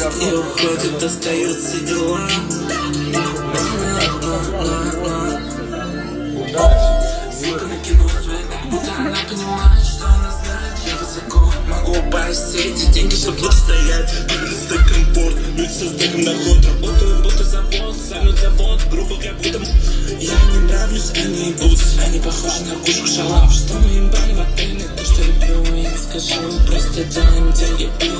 И уходит, остаются дела. Сука накинул свет, будто она понимает, что она знает. Я высоко могу упасть, все эти деньги, чтоб лучше стоять. Просто комфорт, люди со стеком доход. Работаю, будто завод, салют завод. Грубо как будто я не нравлюсь, они ебутся. Они похожи на кучку шалав. Что мы им брали в отеле, то, что люблю, я не скажу. Просто делаем деньги.